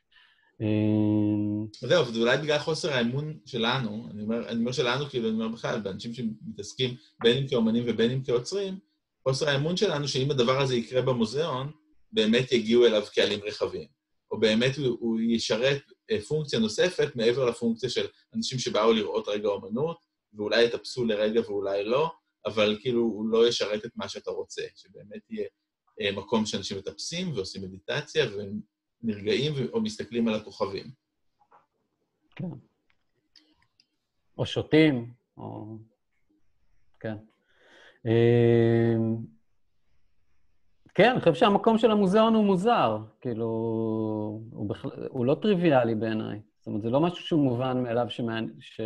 זהו, ואולי בגלל חוסר האמון שלנו, אני אומר, אני אומר שלנו, כאילו, אני אומר בכלל, באנשים שמתעסקים בין אם כאומנים ובין אם כעוצרים, חוסר האמון שלנו שאם הדבר הזה יקרה במוזיאון, באמת יגיעו אליו קהלים רחבים. או באמת הוא, הוא ישרת פונקציה נוספת מעבר לפונקציה של אנשים שבאו לראות רגע אומנות, ואולי יתאפסו לרגע ואולי לא, אבל כאילו הוא לא ישרת את מה שאתה רוצה, שבאמת יהיה מקום שאנשים מטפסים ועושים מדיטציה ונרגעים או מסתכלים על הכוכבים. כן. או שותים, או... כן. כן, אני חושב שהמקום של המוזיאון הוא מוזר, כאילו, הוא, בכ... הוא לא טריוויאלי בעיניי. זאת אומרת, זה לא משהו שהוא מובן מאליו שמעניין, ש...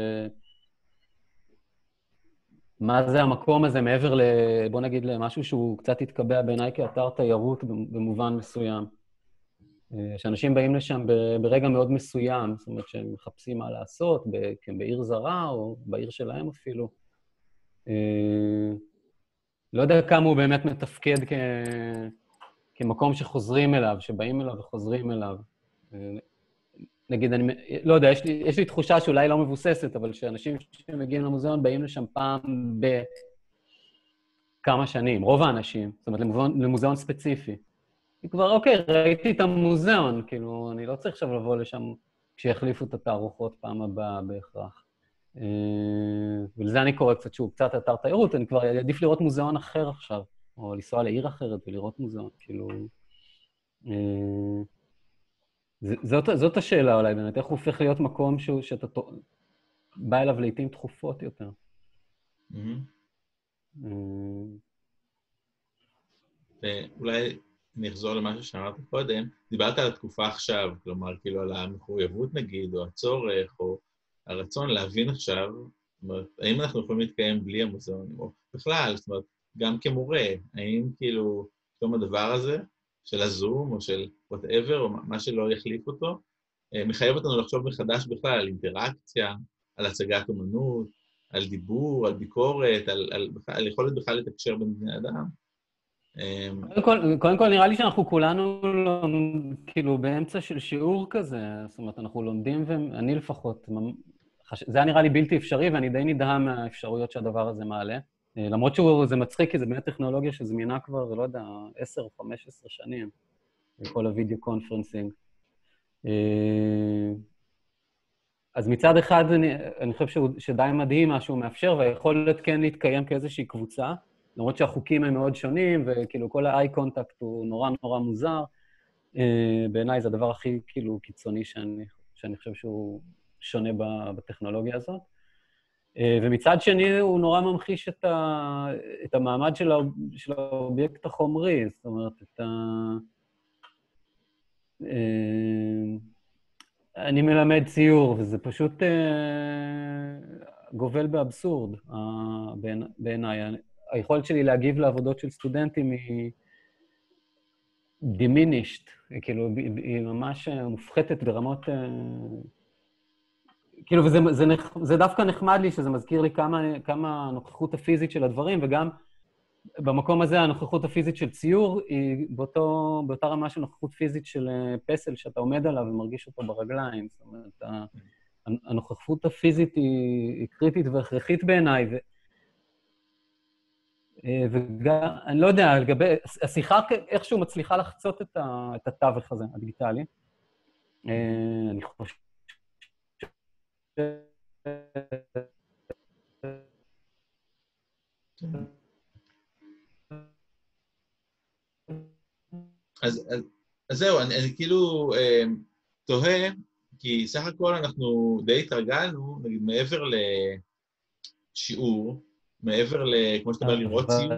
מה זה המקום הזה מעבר ל... בוא נגיד למשהו שהוא קצת התקבע בעיניי כאתר תיירות במובן מסוים. שאנשים באים לשם ברגע מאוד מסוים, זאת אומרת שהם מחפשים מה לעשות, בעיר זרה או בעיר שלהם אפילו. לא יודע כמה הוא באמת מתפקד כ... כמקום שחוזרים אליו, שבאים אליו וחוזרים אליו. נגיד, אני לא יודע, יש לי, יש לי תחושה שאולי לא מבוססת, אבל שאנשים שמגיעים למוזיאון באים לשם פעם בכמה שנים, רוב האנשים, זאת אומרת, למוזיאון, למוזיאון ספציפי. כבר, אוקיי, ראיתי את המוזיאון, כאילו, אני לא צריך עכשיו לבוא לשם כשיחליפו את התערוכות פעם הבאה בהכרח. ולזה אני קורא קצת שהוא קצת אתר תיירות, אני כבר עדיף לראות מוזיאון אחר עכשיו, או לנסוע לעיר אחרת ולראות מוזיאון, כאילו... זאת, זאת השאלה אולי, באמת, איך הוא הופך להיות מקום שהוא, שאתה בא אליו לעתים תכופות יותר. Mm-hmm. ואולי אני אחזור למשהו שאמרת קודם, דיברת על התקופה עכשיו, כלומר, כאילו על המחויבות נגיד, או הצורך, או הרצון להבין עכשיו, זאת אומרת, האם אנחנו יכולים להתקיים בלי המוזיאונים, או בכלל, זאת אומרת, גם כמורה, האם כאילו, פתאום הדבר הזה, של הזום, או של whatever, או מה שלא יחליף אותו, מחייב אותנו לחשוב מחדש בכלל על אינטראקציה, על הצגת אומנות, על דיבור, על ביקורת, על, על, על יכולת בכלל לתקשר בין בני אדם. קודם כל, קודם כל נראה לי שאנחנו כולנו לא, כאילו באמצע של שיעור כזה, זאת אומרת, אנחנו לומדים, ואני לפחות, זה היה נראה לי בלתי אפשרי, ואני די נדהם מהאפשרויות שהדבר הזה מעלה. למרות שזה מצחיק, כי זה באמת טכנולוגיה שזמינה כבר, לא יודע, עשר או חמש עשרה שנים, בכל הוידאו קונפרנסינג. אז מצד אחד, אני, אני חושב שהוא, שדי מדהים מה שהוא מאפשר, והיכולת כן להתקיים כאיזושהי קבוצה, למרות שהחוקים הם מאוד שונים, וכאילו כל ה-eye contact הוא נורא נורא מוזר. בעיניי זה הדבר הכי כאילו קיצוני שאני, שאני חושב שהוא שונה בטכנולוגיה הזאת. ומצד שני הוא נורא ממחיש את, ה, את המעמד של, ה, של האובייקט החומרי, זאת אומרת, את ה... אני מלמד ציור, וזה פשוט גובל באבסורד בעיניי. היכולת שלי להגיב לעבודות של סטודנטים היא diminished, כאילו, היא ממש מופחתת ברמות... כאילו, וזה זה, זה דווקא נחמד לי שזה מזכיר לי כמה, כמה הנוכחות הפיזית של הדברים, וגם במקום הזה הנוכחות הפיזית של ציור היא באותו, באותה רמה של נוכחות פיזית של פסל שאתה עומד עליו ומרגיש אותו ברגליים. זאת אומרת, הנוכחות הפיזית היא, היא קריטית והכרחית בעיניי, ו... וגם, אני לא יודע, לגבי, השיחה איכשהו מצליחה לחצות את, ה, את התווך הזה, הדיגיטלי. אני חושב... אז, אז, אז זהו, אני, אני כאילו אה, תוהה, כי סך הכל אנחנו די התרגלנו, נגיד, מעבר לשיעור, מעבר ל... כמו שאתה אומר, לראות ציור.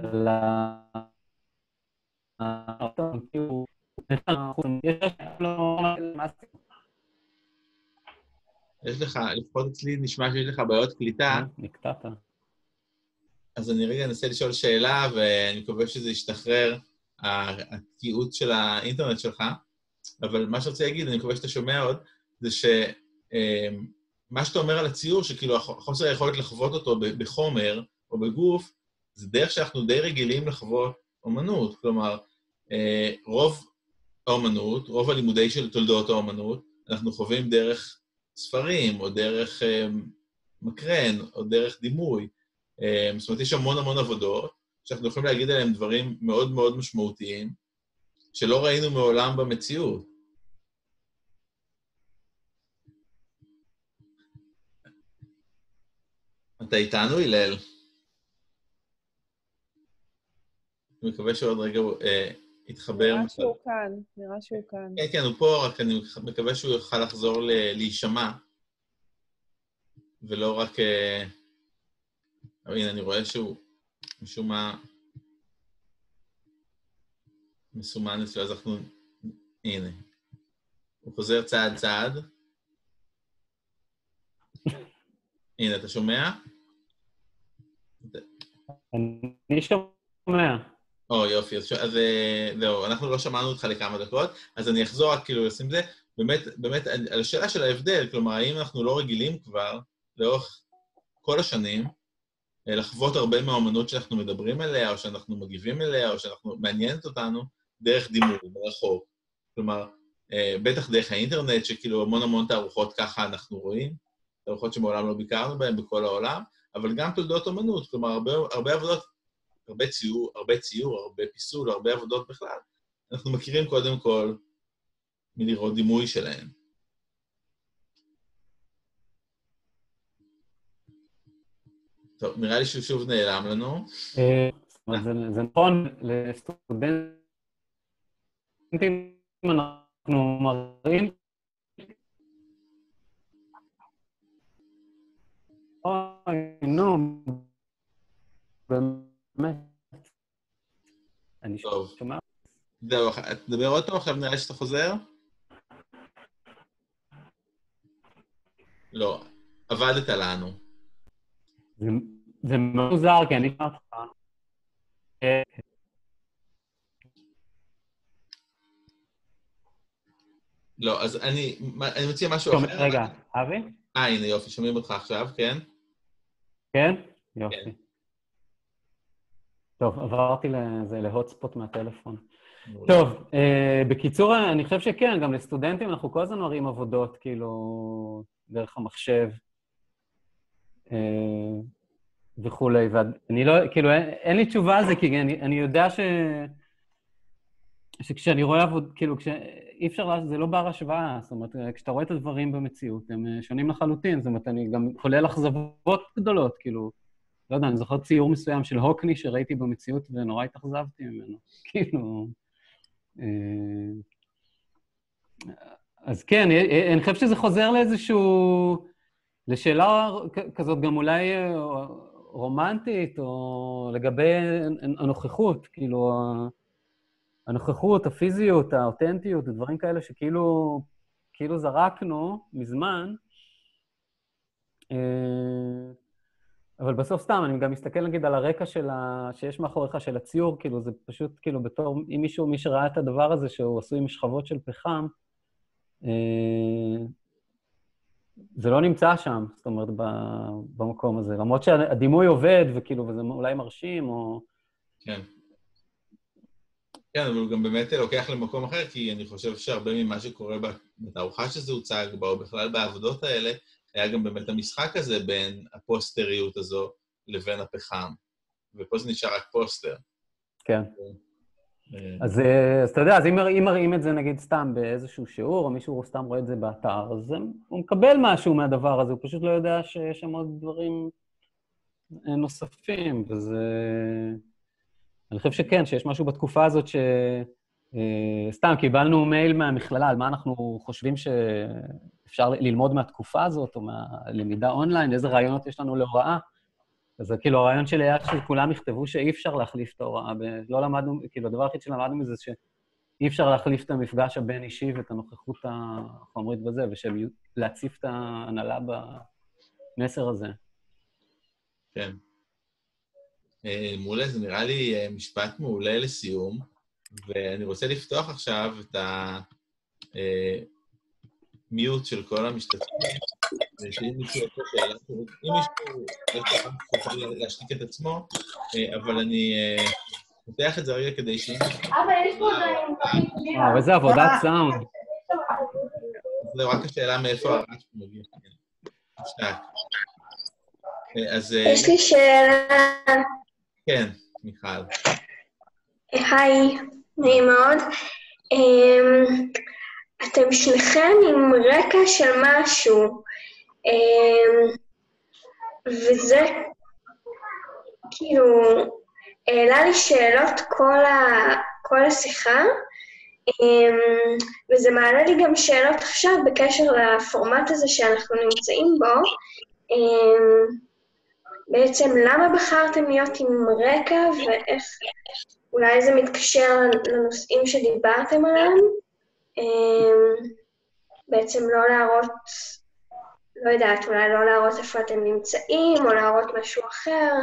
יש לך, לפחות אצלי נשמע שיש לך בעיות קליטה. נקטעת. אז אני רגע אנסה לשאול שאלה, ואני מקווה שזה ישתחרר, התקיעות של האינטרנט שלך. אבל מה שרציתי להגיד, אני מקווה שאתה שומע עוד, זה שמה שאתה אומר על הציור, שכאילו החוסר היכולת לחוות אותו בחומר או בגוף, זה דרך שאנחנו די רגילים לחוות אומנות. כלומר, רוב האומנות, רוב הלימודי של תולדות האומנות, אנחנו חווים דרך ספרים, או דרך מקרן, או דרך דימוי. זאת אומרת, יש המון המון עבודות, שאנחנו יכולים להגיד עליהם דברים מאוד מאוד משמעותיים, שלא ראינו מעולם במציאות. אתה איתנו, הלל? אני מקווה שעוד רגע אה, יתחבר. נראה שהוא כאן, נראה שהוא כאן. כן, כן, הוא פה, רק אני מקווה שהוא יוכל לחזור ל- להישמע, ולא רק... אה... הנה, אני רואה שהוא משום מה מסומן אצלו, אז אנחנו... הנה. הוא חוזר צעד צעד. הנה, אתה שומע? אני שומע. או, יופי, אז, אז זהו, אנחנו לא שמענו אותך לכמה דקות, אז אני אחזור רק כאילו לשים זה, באמת, באמת, על השאלה של ההבדל, כלומר, האם אנחנו לא רגילים כבר, לאורך כל השנים, לחוות הרבה מהאומנות שאנחנו מדברים עליה, או שאנחנו מגיבים אליה, או שאנחנו מעניינת אותנו, דרך דימוי, מרחוק. כלומר, בטח דרך האינטרנט, שכאילו המון המון תערוכות ככה אנחנו רואים, תערוכות שמעולם לא ביקרנו בהן בכל העולם, אבל גם תולדות אומנות, כלומר, הרבה, הרבה עבודות, הרבה ציור, הרבה ציור, הרבה פיסול, הרבה עבודות בכלל, אנחנו מכירים קודם כל מלראות דימוי שלהן. טוב, נראה לי שהוא שוב נעלם לנו. זה נכון, לסטודנטים אנחנו מראים... אוי, נו, באמת. אני טוב. שומע? זהו, תדבר עוד פעם, עכשיו נראה שאתה חוזר? לא, עבדת לנו. זה, זה מאוד מוזר, כי אני שומע אותך. לא, אז אני, אני מציע משהו אחר. רגע, אבי? אה, הנה יופי, שומעים אותך עכשיו, כן? כן? יופי. כן. טוב, עברתי לזה, להוטספוט מהטלפון. טוב, uh, בקיצור, אני חושב שכן, גם לסטודנטים אנחנו כל הזמן מראים עבודות, כאילו, דרך המחשב uh, וכולי, ואני לא, כאילו, אין, אין לי תשובה על זה, כי אני, אני יודע ש... שכשאני רואה עבוד, כאילו, כש... אי אפשר, זה לא בר השוואה, זאת אומרת, כשאתה רואה את הדברים במציאות, הם שונים לחלוטין, זאת אומרת, אני גם כולל אכזבות גדולות, כאילו, לא יודע, אני זוכר ציור מסוים של הוקני שראיתי במציאות ונורא התאכזבתי ממנו, כאילו... אז כן, אני חושב שזה חוזר לאיזשהו... לשאלה כזאת גם אולי רומנטית, או לגבי הנוכחות, כאילו, הנוכחות, הפיזיות, האותנטיות, דברים כאלה שכאילו כאילו זרקנו מזמן, אבל בסוף סתם, אני גם מסתכל נגיד על הרקע של ה... שיש מאחוריך של הציור, כאילו זה פשוט כאילו בתור, אם מישהו, מי שראה את הדבר הזה שהוא עשוי עם שכבות של פחם, זה לא נמצא שם, זאת אומרת, במקום הזה. למרות שהדימוי עובד וכאילו, וזה אולי מרשים או... כן. כן, אבל הוא גם באמת לוקח למקום אחר, כי אני חושב שהרבה ממה שקורה בתערוכה שזה הוצג בה, או בכלל בעבודות האלה, היה גם באמת המשחק הזה בין הפוסטריות הזו לבין הפחם. ופה זה נשאר רק פוסטר. כן. אז, אז אתה יודע, אז אם, אם מראים את זה נגיד סתם באיזשהו שיעור, או מישהו סתם רואה את זה באתר, אז הוא מקבל משהו מהדבר הזה, הוא פשוט לא יודע שיש שם עוד דברים נוספים, וזה... אני חושב שכן, שיש משהו בתקופה הזאת ש... סתם, קיבלנו מייל מהמכללה על מה אנחנו חושבים שאפשר ללמוד מהתקופה הזאת, או מהלמידה אונליין, איזה רעיונות יש לנו להוראה. אז כאילו, הרעיון שלי היה שכולם יכתבו שאי אפשר להחליף את ההוראה. לא למדנו, כאילו, הדבר הכי שלמדנו מזה שאי אפשר להחליף את המפגש הבין-אישי ואת הנוכחות החומרית בזה, ושלהציף את ההנהלה במסר הזה. כן. מעולה, זה נראה לי משפט מעולה לסיום, ואני רוצה לפתוח עכשיו את המיוט של כל המשתתפים, שאם מישהו רוצה שאלה, אם מישהו יכול להשתיק את עצמו, אבל אני פותח את זה רגע כדי שאם... אבא, יש פה דברים. וואו, איזה עבודת סאונד. זהו, רק השאלה מאיפה הרעש מגיע. שתק. אז... יש לי שאלה. כן, מיכל. היי, נעים מאוד. אתם שניכם עם רקע של משהו, וזה כאילו העלה לי שאלות כל, ה, כל השיחה, וזה מעלה לי גם שאלות עכשיו בקשר לפורמט הזה שאנחנו נמצאים בו. בעצם למה בחרתם להיות עם רקע ואיך, אולי זה מתקשר לנושאים שדיברתם עליהם? בעצם לא להראות, לא יודעת, אולי לא להראות איפה אתם נמצאים, או להראות משהו אחר.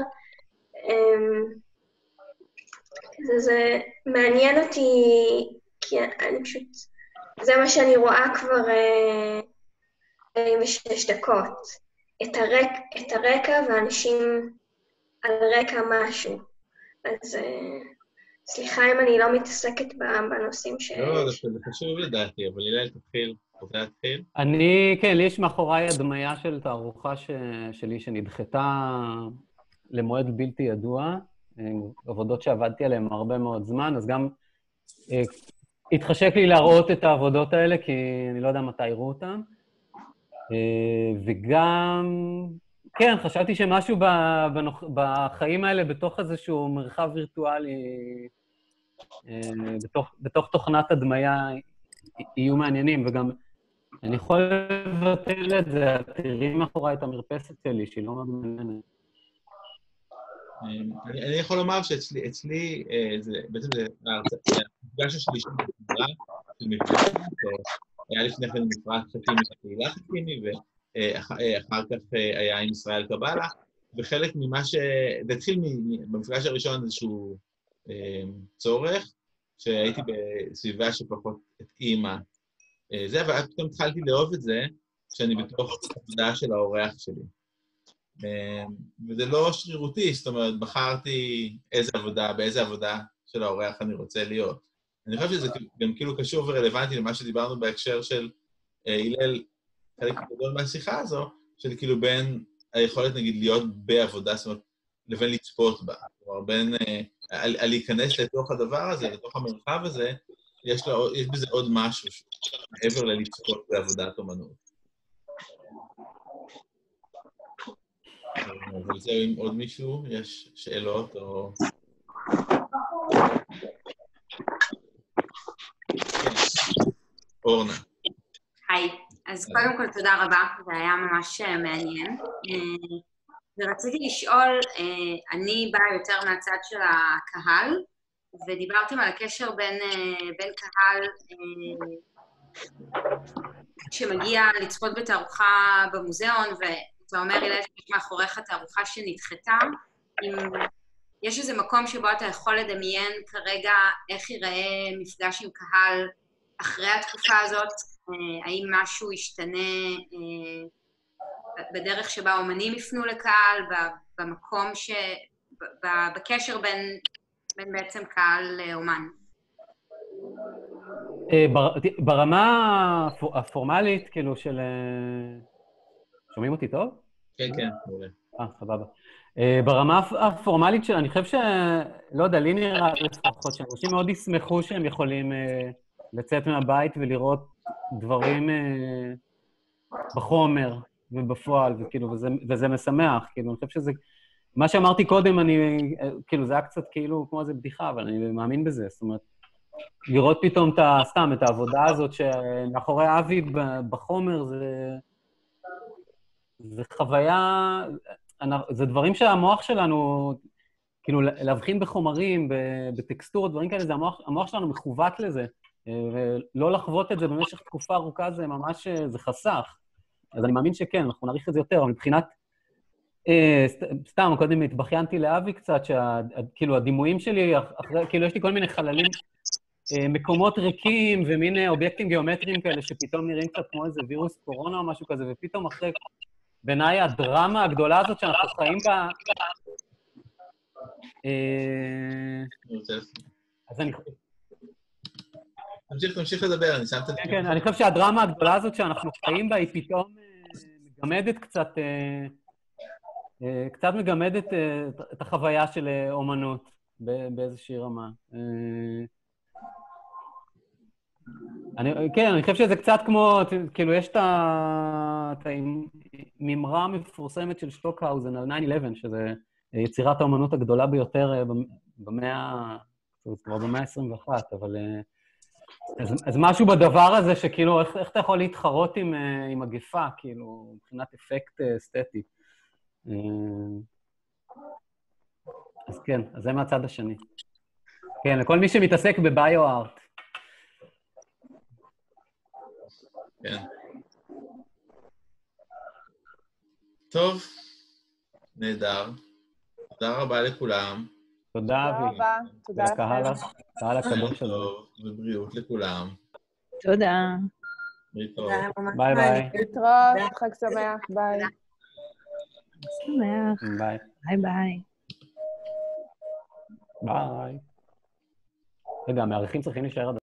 זה, זה מעניין אותי, כי אני פשוט, זה מה שאני רואה כבר ארבעים ושש דקות. את, הרק, את הרקע ואנשים על רקע משהו. אז סליחה אם אני לא מתעסקת בנושאים ש... לא, זה חשוב לדעתי, אבל אילי תתחיל. רוצה להתחיל? אני, כן, לי יש מאחוריי הדמיה של תערוכה ש... שלי שנדחתה למועד בלתי ידוע, עבודות שעבדתי עליהן הרבה מאוד זמן, אז גם אה, התחשק לי להראות את העבודות האלה, כי אני לא יודע מתי יראו אותן. אה, וגם, כן, חשבתי שמשהו בנוח... בחיים האלה, בתוך איזשהו מרחב וירטואלי, אה, בתוך, בתוך תוכנת הדמיה, יהיו מעניינים, וגם אני יכול לבטל את זה, תראי מאחוריי את המרפסת שלי, שהיא לא מאוד מעניינת. אני, אני יכול לומר שאצלי, אצלי, זה, בעצם זה המפגש השלישי בסדרה של מפגש, היה לפני כן מפרט חכימי וקהילה חכימי, ואחר כך היה עם ישראל קבלה, וחלק ממה ש... זה התחיל במפגש הראשון איזשהו צורך, שהייתי בסביבה שפחות התאימה. זה, אבל פתאום התחלתי לאהוב את זה, שאני בתוך עבודה של האורח שלי. וזה לא שרירותי, זאת אומרת, בחרתי איזה עבודה, באיזה עבודה של האורח אני רוצה להיות. אני חושב שזה גם כאילו קשור ורלוונטי למה שדיברנו בהקשר של הלל, חלק גדול מהשיחה הזו, של כאילו בין היכולת, נגיד, להיות בעבודה, זאת אומרת, לבין לצפות בה. כלומר, בין, על, על להיכנס לתוך הדבר הזה, לתוך המרחב הזה, יש, לה, יש בזה עוד משהו, מעבר ללצפות בעבודת אומנות. אבל זהו, עם עוד מישהו, יש שאלות או... אורנה. היי, אז קודם כל תודה רבה, זה היה ממש מעניין. ורציתי לשאול, אני באה יותר מהצד של הקהל, ודיברתם על הקשר בין, בין קהל שמגיע לצפות בתערוכה במוזיאון, ואתה אומר לי שיש מאחוריך תערוכה שנדחתה, אם יש איזה מקום שבו אתה יכול לדמיין כרגע איך ייראה מפגש עם קהל אחרי התקופה הזאת, האם משהו ישתנה בדרך שבה אומנים יפנו לקהל, במקום ש... בקשר בין, בין בעצם קהל לאומן. ברמה הפורמלית, כאילו, של... שומעים אותי טוב? כן, כן, מעולה. אה, סבבה. ברמה הפורמלית של... אני חושב ש... לא יודע, לי נראה לפחות, שאנשים מאוד ישמחו שהם יכולים לצאת מהבית ולראות דברים בחומר ובפועל, וכאילו, וזה, וזה משמח, כאילו, אני חושב שזה... מה שאמרתי קודם, אני, כאילו, זה היה קצת כאילו כמו איזה בדיחה, אבל אני מאמין בזה, זאת אומרת, לראות פתאום את ה... סתם, את העבודה הזאת שמאחורי אבי בחומר, זה... זה חוויה... זה דברים שהמוח שלנו, כאילו, להבחין בחומרים, בטקסטורות, דברים כאלה, זה המוח, המוח שלנו מכוות לזה, ולא לחוות את זה במשך תקופה ארוכה, זה ממש, זה חסך. אז אני מאמין שכן, אנחנו נעריך את זה יותר, אבל מבחינת... סתם, קודם התבחיינתי לאבי קצת, שכאילו הדימויים שלי, כאילו יש לי כל מיני חללים, מקומות ריקים ומין אובייקטים גיאומטריים כאלה, שפתאום נראים קצת כמו איזה וירוס קורונה או משהו כזה, ופתאום אחרי, בעיניי הדרמה הגדולה הזאת שאנחנו חיים בה... אז אני... תמשיך, תמשיך לדבר, אני שמת את זה. כן, אני חושב שהדרמה הגדולה הזאת שאנחנו חיים בה, היא פתאום מגמדת קצת... קצת מגמדת את החוויה של אומנות באיזושהי רמה. אני, כן, אני חושב שזה קצת כמו, כאילו, יש את הממרה המפורסמת של שטוקהאוזן על ניין אלבן, שזה יצירת האומנות הגדולה ביותר במאה, כבר במאה ה-עשרים ואחת, אבל... אז, אז משהו בדבר הזה שכאילו, איך, איך אתה יכול להתחרות עם, עם מגפה, כאילו, מבחינת אפקט אסתטי. אז כן, אז זה מהצד השני. כן, לכל מי שמתעסק בביו-ארט. כן. טוב, נהדר. תודה רבה לכולם. תודה, אבי. תודה רבה, תודה לכם. קהל הקדוש הזה. טוב, ובריאות לכולם. תודה. להתראות. ביי ביי. להתראות, חג שמח, ביי. שמח. ביי. ביי ביי. ביי. רגע, המארחים צריכים להישאר עד...